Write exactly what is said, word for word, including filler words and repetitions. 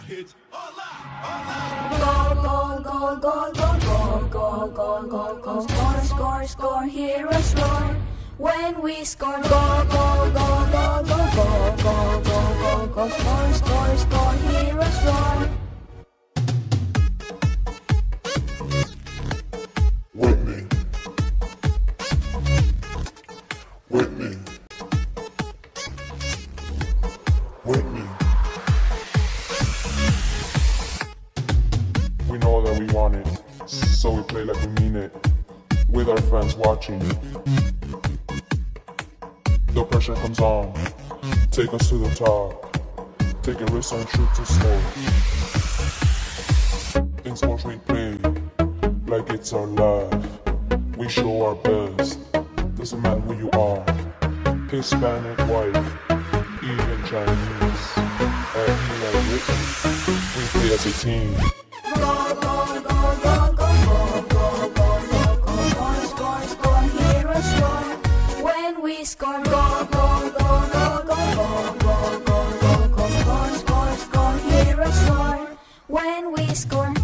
hits. Goal, goal, goal, goal, goal, goal, goal, goal, goal, goal, score, score, score, hear us roar. When we score, goal, goal, goal, goal, goal, goal, goal, goal, goal, goal, score, score, score, hear us roar. Whitney, Whitney, Whitney. We know that we want it, so we play like we mean it, with our fans watching. The pressure comes on, take us to the top, take a risk and shoot to score. In sports we play like it's our life. We show our best, doesn't matter who you are. Hispanic, white, even Chinese. And me like Whitney, we play as a team. Goal, goal, goal, goal, goal, goal, goal, goal, goal, goal, score, score, hear us roar. When we score, goal, goal, goal, goal, goal, goal, goal, goal, goal, goal, score, score, score, hear us roar. When we score.